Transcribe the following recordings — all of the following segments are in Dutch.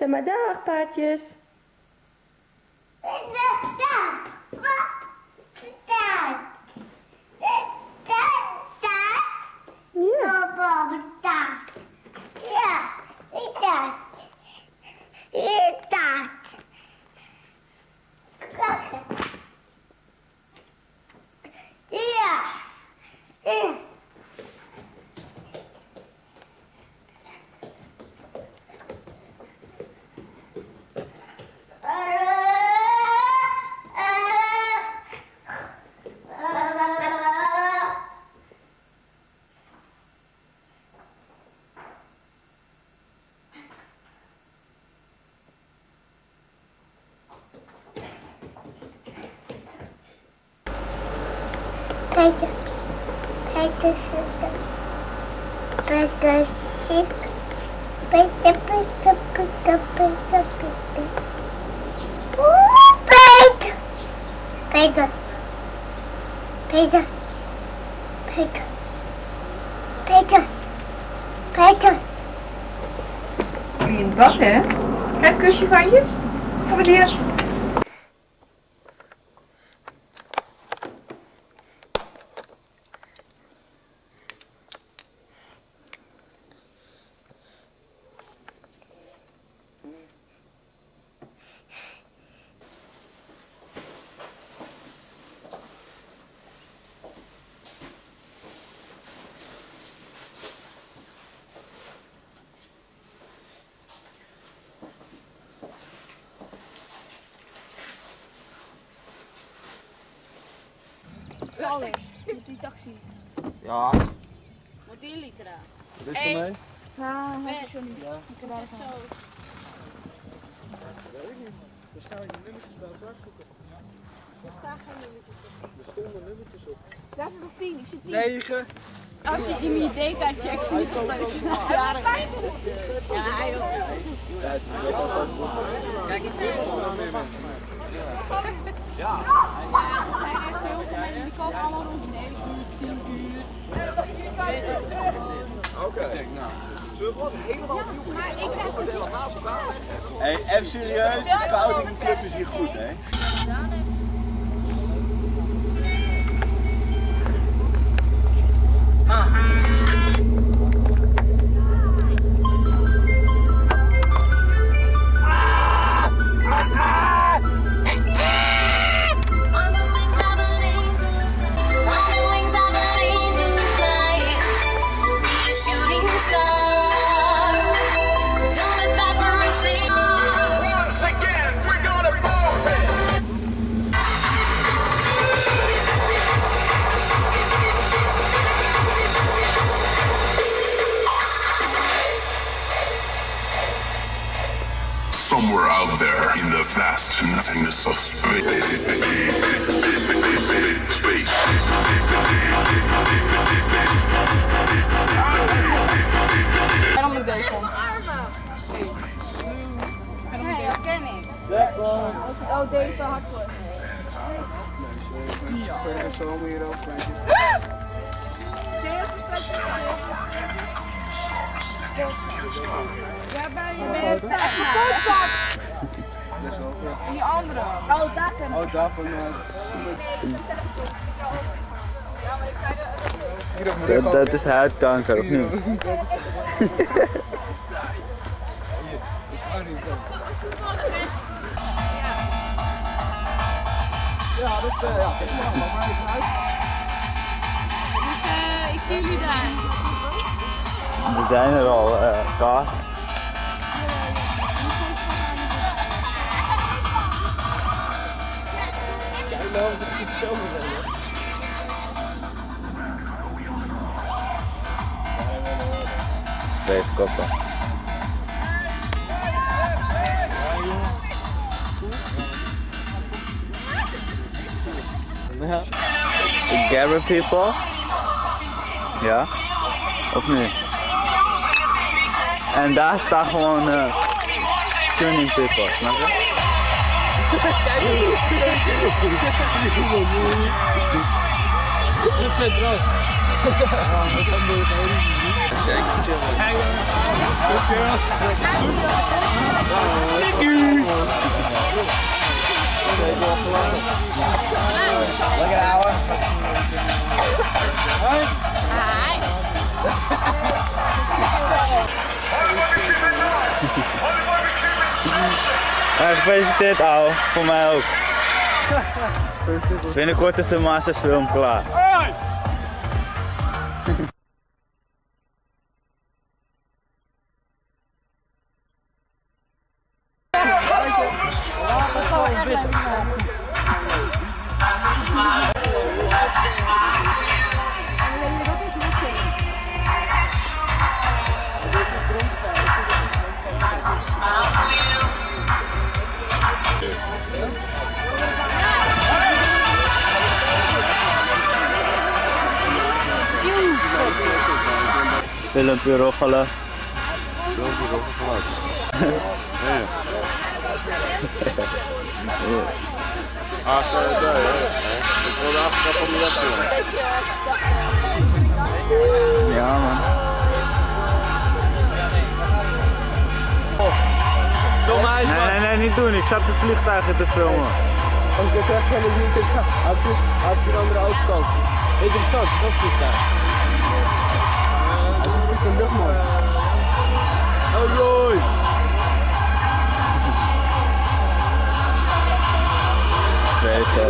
Zeg maar dag, paardjes. Peter. Wil je in het bad, hè? Krijg een kusje van je? Kom eens hier. Alles, met die taxi. Ja. Moet die liter aan. Wat is er mee? Ja, dat is zo niet. Ja. Ik kan daar gaan. Weet ik niet. Waarschijnlijk de nummertjes bij elkaar zoeken. Er staan geen nummertjes op. Er stonden nummertjes op. Daar zit nog 10, ik zie 10. 9. Als je in die ID-kaart checkt, zie je toch dat ik jarig ben. Ja, joh. Ja, het is wel zo. Kijk, ik zie het. Ja. Er zijn echt heel veel mensen die komen allemaal rond 9 uur, 10 uur. Oké. Nou, zullen we gewoon helemaal opnieuw beginnen? Maar ik krijg het Helemaal naast elkaar leggen? Hé, even serieus, de scoutingclub is hier goed, hè? Somewhere out there in the vast nothingness of space. Waarom moet ik deze van? Nee, dat ken ik. Oh, deze hardcore. Ja. Ik ben zo meer over. Jay, ja, bij je staat. Best wel, ja. En die andere? Oh, daar ken ik. Oh, daarvan. Dat is huidkanker, of niet? Ja, dat ja, zeg maar even uit. Dus ik zie jullie daar. We zijn er al, Kaas. Jij loopt het niet zo gezellig. Wees koppen. Ja. De Gabber people? Ja? Of niet? En daar staan gewoon tuning people, snap je? Dat is vet droog. Lekker houden. Ja, gefeliciteerd ouwe, voor mij ook. Binnenkort is de Masters film klaar. Filmpje roggelen. Filmpje roggelen. Ach, daar, ik wil de aftrap om dat te doen. Ja man. Nee, niet doen. Ik zat het vliegtuig te filmen. Als ik krijg van de weekend had je een andere autokant. Interessant, dat is vliegtuig. Hij is een luchtman. Oh Roy! Deze.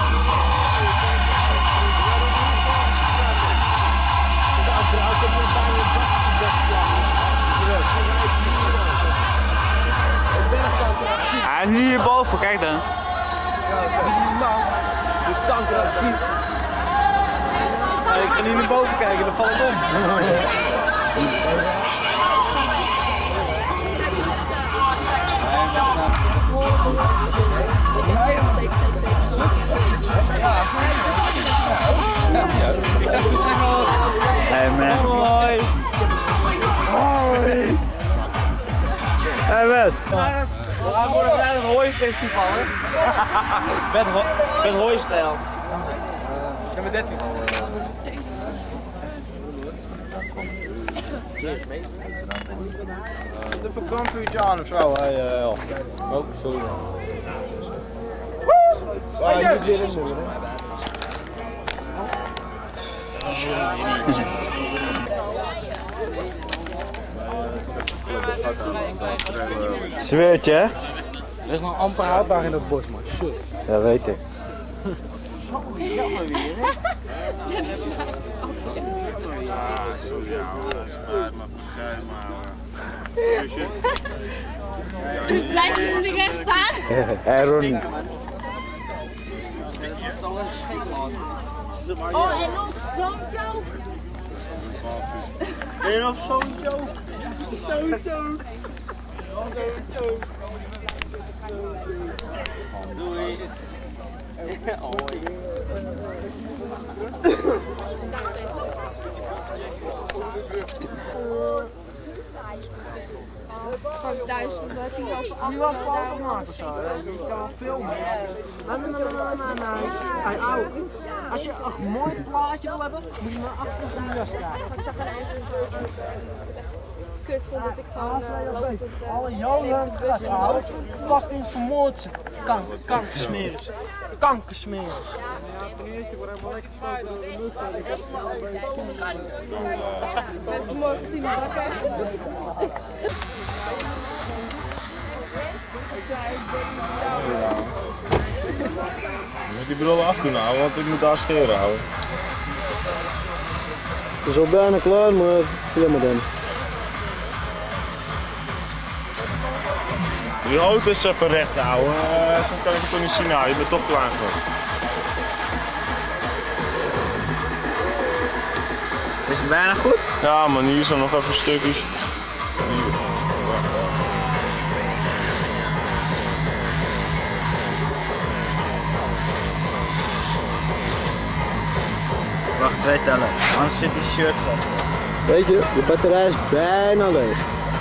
Hij is nu hierboven, kijk dan. De tanker actief. Ik ga niet naar boven kijken, dan valt het om. Ik zeg goed zeggen al. Hey man. Hoi. Hoi. Hey Wes. We gaan voor een klein hooifestival, hè? Met hooistijl. Nummer 13. De vakantieetje aan of zo, hè? Oh, sorry. Ah, je moet weer in doen, hè? Zweertje, hè? Er is nog amper houdbaar in dat bos, man. Shit. Ja, weet ik. Blijf je natuurlijk echt staan? Hey Ronnie. Oh, en nog zo'n joke. En nog zo'n joke. Zo'n joke. Doei. Nu wel foto maken of zo, je kan wel filmen. Nee, ouwe. Als je een mooi plaatje wil hebben, moet je naar achter van de rest kijken. Ik zag er eens een kut vond dat ik gewoon Alle jongen, ouwe, fucking vermoord ze. Kankersmeers. Kankersmeers. met vanmorgen 10 uur wakker. Je moet die bril afdoen, ouwe, want ik moet daar scheren, ouwe. Het is al bijna klaar, maar jammer dan. Die hout is even recht, ouwe. Zo kan ik het toch niet zien, ouwe. Je bent toch klaar voor. Is het bijna goed? Ja, man, hier zijn nog even stukjes. Hier. Wacht, 2 tellen. Anders zit die shirt vast. Weet je, de batterij is bijna leeg.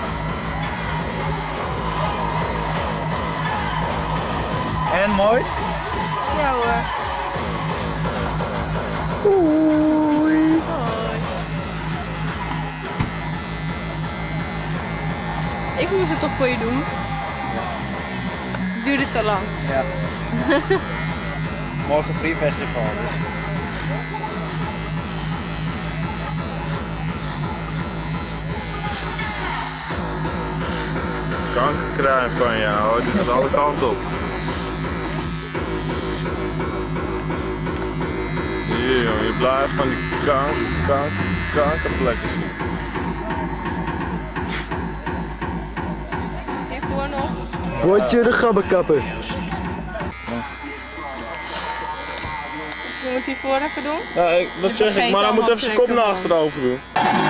En mooi? Ja hoor. Oei. ik moest het toch voor je doen? Het duurde te lang. Ja. Morgen Free Festival dus. Kankerkruin van jou, dit gaat alle kanten op. Hier jongen, je blijft van die kankerplekken zien. Heeft gewoon nog. Bordje de gabbekapper. Moet je voor even doen? Ja, dat zeg ik, maar hij moet even zijn kop naar achterover doen.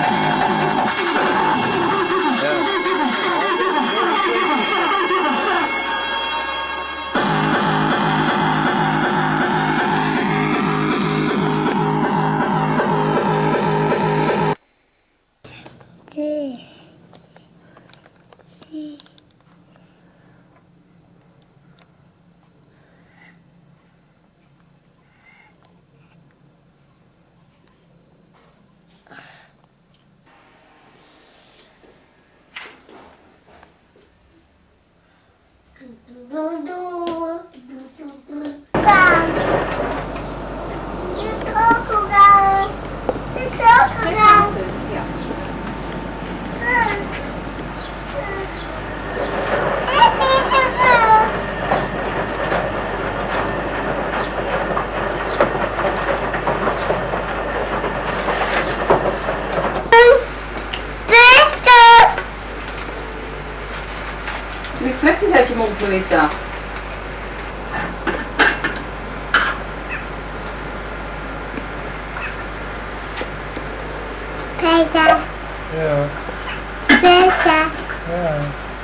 Die flesjes uit je mond, Melissa. Peter. Ja. Peter. Ja.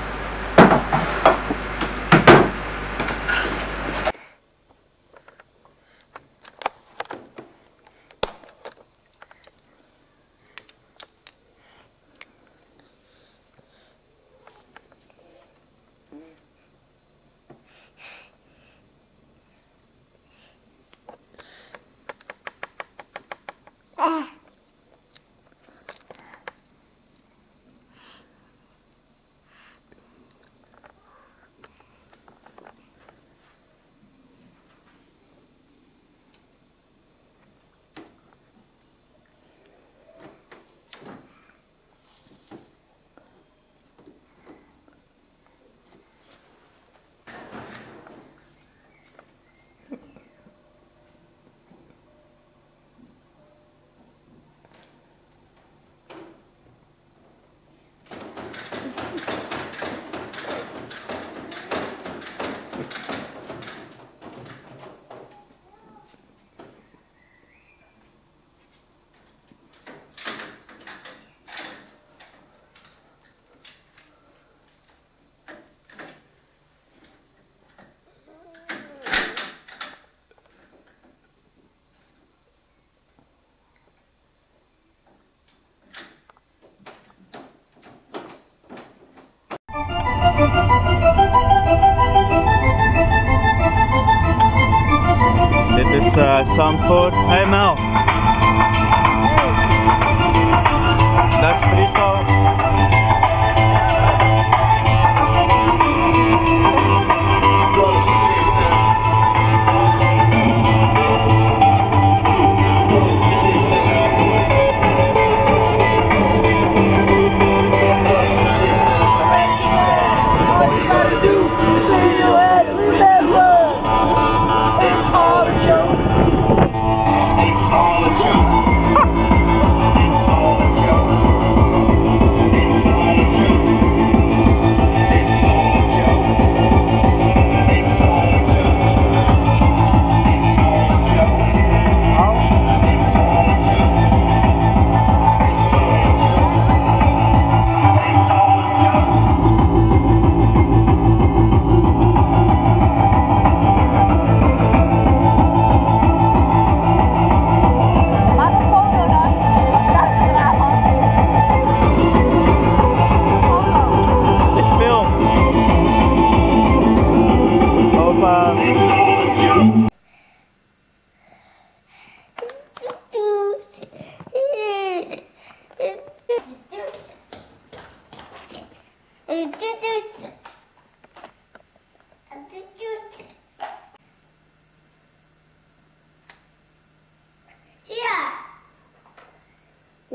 Dit is Zandvoort. Hey Mel. Dat is Friso.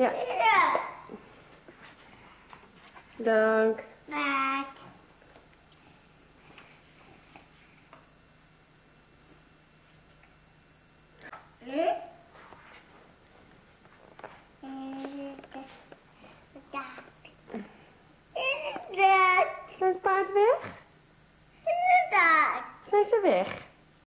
Ja. Dank. Dag.